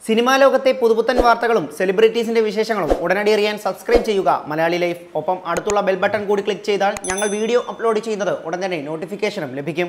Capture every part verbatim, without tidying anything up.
Cinema ലോകത്തെ പുതുപുത്തൻ വാർത്തകളും സെലിബ്രിറ്റീസിന്റെ വിശേഷങ്ങളും ഉടനടി അറിയാൻ സബ്സ്ക്രൈബ് ചെയ്യുക മലയാളി ലൈഫ്. ഒപ്പം അടുത്തുള്ള ബെൽ ബട്ടൺ കൂടി ക്ലിക്ക് ചെയ്താൽ ഞങ്ങൾ വീഡിയോ അപ്ലോഡ് ചെയ്യുന്നത് ഉടൻ തന്നെ നോട്ടിഫിക്കേഷനും ലഭിക്കും.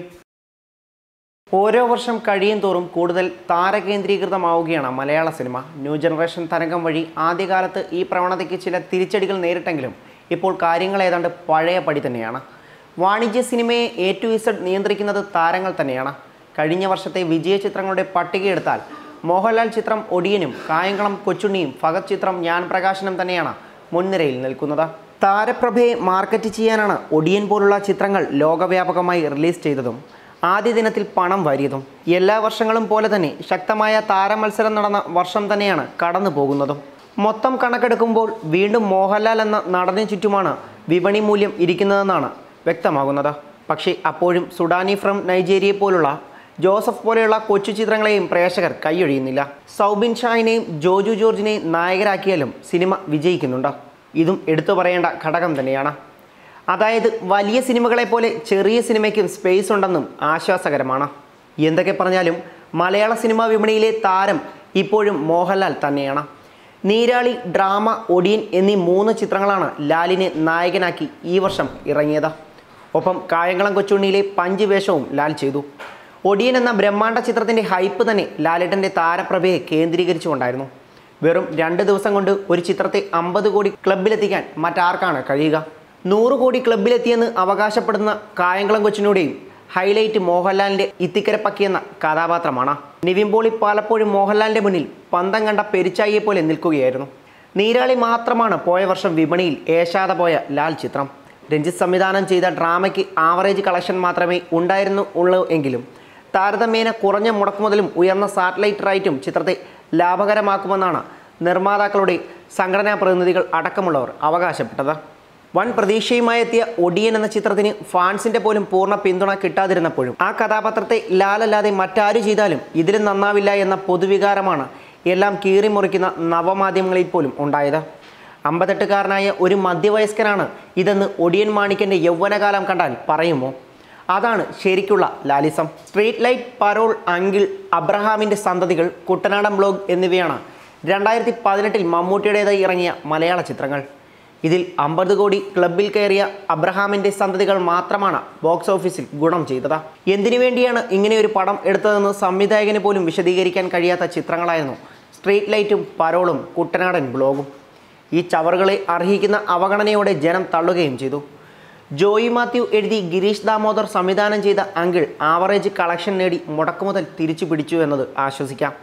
ഓരോ വർഷം കഴിയും തോറും കൂടുതൽ താരകേന്ദ്രീകൃതമാവുകയാണ് മലയാള സിനിമ. ന്യൂ ജനറേഷൻ തരംഗം വഴി ആദ്യകാലത്ത് ഈ പ്രവണതയ്ക്ക് ചില തിരിച്ചടികൾ നേരിട്ടെങ്കിലും ഇപ്പോൾ കാര്യങ്ങൾ ഏതാണ്ട് പഴയ പടി തന്നെയാണ്. വാണിജ്യ സിനിമയെ എ ടു ഇസഡ് നിയന്ത്രിക്കുന്നത് താരങ്ങൾ തന്നെയാണ്. കഴിഞ്ഞ വർഷത്തെ വിജയ ചിത്രങ്ങളുടെ പട്ടികയെടുത്താൽ മോഹൻലാൽ ചിത്രം ഒടിയനും കായംകുളം കൊച്ചുണ്ണിയും ഫഹദ് ചിത്രം ഞാൻ പ്രകാശനും തന്നെയാണ് മുൻനിരയിൽ നിൽക്കുന്നത്. താരപ്രഭയെ മാർക്കറ്റ് ചെയ്യാനാണ് ഒടിയൻ പോലുള്ള ചിത്രങ്ങൾ ലോകവ്യാപകമായി റിലീസ് ചെയ്തതും ആദ്യ ദിനത്തിൽ പണം വാരിയതും. എല്ലാ വർഷങ്ങളും പോലെ തന്നെ ശക്തമായ താരമത്സരം നടന്ന വർഷം തന്നെയാണ് കടന്നു പോകുന്നതും. മൊത്തം കണക്കെടുക്കുമ്പോൾ വീണ്ടും മോഹൻലാൽ എന്ന നടനു ചുറ്റുമാണ് വിപണി മൂല്യം ഇരിക്കുന്നതെന്നാണ് വ്യക്തമാകുന്നത്. പക്ഷേ അപ്പോഴും സുഡാനി ഫ്രം നൈജീരിയ പോലുള്ള ജോസഫ് പോലെയുള്ള കൊച്ചു ചിത്രങ്ങളെയും പ്രേക്ഷകർ കൈയൊഴിയുന്നില്ല. സൗബിൻ ഷാഹിനെയും ജോജു ജോർജിനെയും നായകരാക്കിയാലും സിനിമ വിജയിക്കുന്നുണ്ട്. ഇതും എടുത്തു പറയേണ്ട ഘടകം തന്നെയാണ്. അതായത് വലിയ സിനിമകളെ പോലെ ചെറിയ സിനിമയ്ക്കും സ്പേസ് ഉണ്ടെന്നും ആശ്വാസകരമാണ്. എന്തൊക്കെ പറഞ്ഞാലും മലയാള സിനിമാ വിപണിയിലെ താരം ഇപ്പോഴും മോഹൻലാൽ തന്നെയാണ്. നീരാളി, ഡ്രാമ, ഒടിയൻ എന്നീ മൂന്ന് ചിത്രങ്ങളാണ് ലാലിനെ നായകനാക്കി ഈ വർഷം ഇറങ്ങിയത്. ഒപ്പം കായംകുളം കൊച്ചുണ്ണിയിലെ പഞ്ച് വേഷവും ലാൽ ചെയ്തു. ഒടിയൻ എന്ന ബ്രഹ്മാണ്ഡ ചിത്രത്തിൻ്റെ ഹൈപ്പ് തന്നെ ലാലേട്ടൻ്റെ താരപ്രഭയെ കേന്ദ്രീകരിച്ചുകൊണ്ടായിരുന്നു. വെറും രണ്ട് ദിവസം കൊണ്ട് ഒരു ചിത്രത്തെ അമ്പത് കോടി ക്ലബിലെത്തിക്കാൻ മറ്റാർക്കാണ് കഴിയുക? നൂറ് കോടി ക്ലബിലെത്തിയെന്ന് അവകാശപ്പെടുന്ന കായംകുളം കൊച്ചിനുടെയും ഹൈലൈറ്റ് മോഹൻലാലിൻ്റെ ഇത്തിക്കരപ്പക്കി എന്ന കഥാപാത്രമാണ്. നിവിൻ പോളി പലപ്പോഴും മോഹൻലാലിൻ്റെ മുന്നിൽ പന്തം കണ്ട പെരിച്ചായിയെ പോലെ നിൽക്കുകയായിരുന്നു. നീരാളി മാത്രമാണ് പോയ വർഷം വിപണിയിൽ ഏശാതെ പോയ ലാൽ ചിത്രം. രഞ്ജിത്ത് സംവിധാനം ചെയ്ത ഡ്രാമയ്ക്ക് ആവറേജ് കളക്ഷൻ മാത്രമേ ഉണ്ടായിരുന്നു ഉള്ളൂ എങ്കിലും താരതമ്യേന കുറഞ്ഞ മുടക്കുമുതലും ഉയർന്ന സാറ്റലൈറ്റ് റൈറ്റും ചിത്രത്തെ ലാഭകരമാക്കുമെന്നാണ് നിർമ്മാതാക്കളുടെ സംഘടനാ പ്രതിനിധികൾ അടക്കമുള്ളവർ അവകാശപ്പെട്ടത്. വൻ പ്രതീക്ഷയുമായി എത്തിയ ഒടിയൻ എന്ന ചിത്രത്തിന് ഫാൻസിൻ്റെ പോലും പൂർണ്ണ പിന്തുണ കിട്ടാതിരുന്നപ്പോഴും ആ കഥാപാത്രത്തെ ലാലല്ലാതെ മറ്റാരു ചെയ്താലും ഇതിലും നന്നാവില്ല എന്ന പൊതുവികാരമാണ് എല്ലാം കീറിമുറിക്കുന്ന നവമാധ്യമങ്ങളിൽ പോലും ഉണ്ടായത്. അമ്പത്തെട്ടുകാരനായ ഒരു മധ്യവയസ്കനാണ് ഇതെന്ന് ഒടിയൻ മാണിക്കൻ്റെ യൗവനകാലം കണ്ടാൽ പറയുമോ? അതാണ് ശരിക്കുള്ള ലാലിസം. സ്ട്രീറ്റ് ലൈറ്റ്, പരോൾ, അങ്കിൾ, അബ്രഹാമിൻ്റെ സന്തതികൾ, കുട്ടനാടൻ ബ്ലോഗ് എന്നിവയാണ് രണ്ടായിരത്തി പതിനെട്ടിൽ മമ്മൂട്ടിയുടേതായി ഇറങ്ങിയ മലയാള ചിത്രങ്ങൾ. ഇതിൽ അമ്പത് കോടി ക്ലബിൽ കയറിയ അബ്രഹാമിൻ്റെ സന്തതികൾ മാത്രമാണ് ബോക്സ് ഓഫീസിൽ ഗുണം ചെയ്തത്. എന്തിനു വേണ്ടിയാണ് ഇങ്ങനെയൊരു പടം എടുത്തതെന്ന് സംവിധായകന് പോലും വിശദീകരിക്കാൻ കഴിയാത്ത ചിത്രങ്ങളായിരുന്നു സ്ട്രീറ്റ് ലൈറ്റും പരോളും കുട്ടനാടൻ ബ്ലോഗും. ഈ ചവറുകളെ അർഹിക്കുന്ന അവഗണനയോടെ ജനം തള്ളുകയും ചെയ്തു. ജോയി മാത്യു എഴുതി ഗിരീഷ് ദാമോദർ സംവിധാനം ചെയ്ത അങ്കിൾ ആവറേജ് കളക്ഷൻ നേടി മുടക്കുമുതൽ തിരിച്ചു പിടിച്ചു എന്നത് ആശ്വസിക്കാം.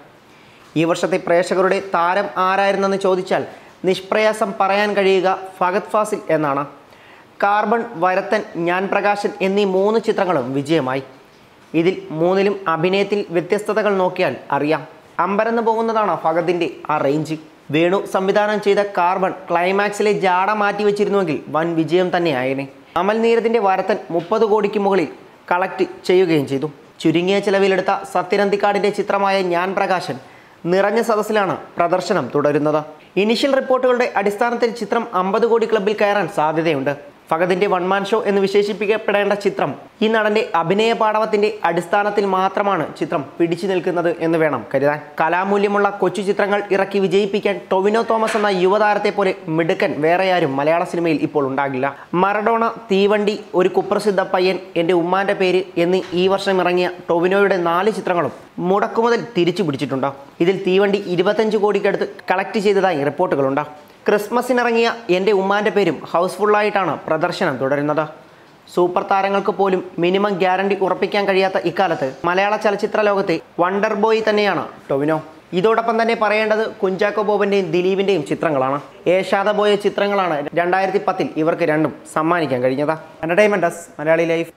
ഈ വർഷത്തെ പ്രേക്ഷകരുടെ താരം ആരായിരുന്നെന്ന് ചോദിച്ചാൽ നിഷ്പ്രയാസം പറയാൻ കഴിയുക ഫഹദ് ഫാസിൽ എന്നാണ്. കാർബൺ, വരത്തൻ, ഞാൻ പ്രകാശൻ എന്നീ മൂന്ന് ചിത്രങ്ങളും വിജയമായി. ഇതിൽ മൂന്നിലും അഭിനയത്തിൽ വ്യത്യസ്തതകൾ നോക്കിയാൽ അറിയാം. അമ്പരന്ന് പോകുന്നതാണ് ഫഹദിൻ്റെ ആ റേഞ്ച്. വേണു സംവിധാനം ചെയ്ത കാർബൺ ക്ലൈമാക്സിലെ ജാട മാറ്റി വെച്ചിരുന്നുവെങ്കിൽ വൻ വിജയം തന്നെയായേനെ. അമൽ നീരദിൻ്റെ വരത്തൻ മുപ്പത് കോടിക്ക് മുകളിൽ കളക്ട് ചെയ്യുകയും ചെയ്തു. ചുരുങ്ങിയ ചിലവിലെടുത്ത സത്യനന്ദിക്കാടിൻ്റെ ചിത്രമായ ഞാൻ പ്രകാശൻ നിറഞ്ഞ സദസ്സിലാണ് പ്രദർശനം തുടരുന്നത്. ഇനിഷ്യൽ റിപ്പോർട്ടുകളുടെ അടിസ്ഥാനത്തിൽ ചിത്രം അമ്പത് കോടി ക്ലബിൽ കയറാൻ സാധ്യതയുണ്ട്. ഫഹദിൻ്റെ വൺമാൻ ഷോ എന്ന് വിശേഷിപ്പിക്കപ്പെടേണ്ട ചിത്രം ഈ നടൻ്റെ അഭിനയ പാടവത്തിൻ്റെ അടിസ്ഥാനത്തിൽ മാത്രമാണ് ചിത്രം പിടിച്ചു നിൽക്കുന്നത് എന്ന് വേണം കരുതാൻ. കലാമൂല്യമുള്ള കൊച്ചു ചിത്രങ്ങൾ ഇറക്കി വിജയിപ്പിക്കാൻ ടൊവിനോ തോമസ് എന്ന യുവതാരത്തെ പോലെ മിടുക്കൻ വേറെയാരും മലയാള സിനിമയിൽ ഇപ്പോൾ ഉണ്ടാകില്ല. മറഡോണ, തീവണ്ടി, ഒരു കുപ്രസിദ്ധ പയ്യൻ, എൻ്റെ ഉമ്മാൻ്റെ പേര് എന്നീ ഈ വർഷം ഇറങ്ങിയ ടൊവിനോയുടെ നാല് ചിത്രങ്ങളും മുടക്കുമുതൽ തിരിച്ചു പിടിച്ചിട്ടുണ്ട്. ഇതിൽ തീവണ്ടി ഇരുപത്തഞ്ച് കോടിക്കടുത്ത് കളക്ട് ചെയ്തതായി റിപ്പോർട്ടുകളുണ്ട്. ക്രിസ്മസിനിറങ്ങിയ എൻ്റെ ഉമ്മാൻ്റെ പേരും ഹൗസ്ഫുള്ളായിട്ടാണ് പ്രദർശനം തുടരുന്നത്. സൂപ്പർ താരങ്ങൾക്ക് പോലും മിനിമം ഗ്യാരണ്ടി ഉറപ്പിക്കാൻ കഴിയാത്ത ഇക്കാലത്ത് മലയാള ചലച്ചിത്ര ലോകത്തെ വണ്ടർ ബോയ് തന്നെയാണ് ടൊവിനോ. ഇതോടൊപ്പം തന്നെ പറയേണ്ടത് കുഞ്ചാക്കോ ബോബൻ്റെയും ദിലീപിൻ്റെയും ചിത്രങ്ങളാണ്. ഏഷാതെ പോയ ചിത്രങ്ങളാണ് രണ്ടായിരത്തി പത്തിൽ ഇവർക്ക് രണ്ടും സമ്മാനിക്കാൻ കഴിഞ്ഞത്. Entertainment desk, Malayali life.